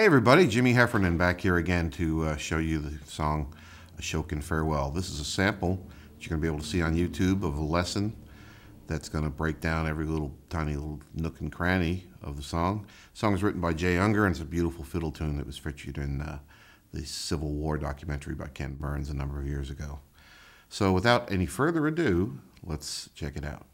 Hey everybody, Jimmy Heffernan back here again to show you the song Ashokan Farewell. This is a sample that you're going to be able to see on YouTube of a lesson that's going to break down every little tiny little nook and cranny of the song. The song is written by Jay Unger, and it's a beautiful fiddle tune that was featured in the Civil War documentary by Ken Burns a number of years ago. So without any further ado, let's check it out.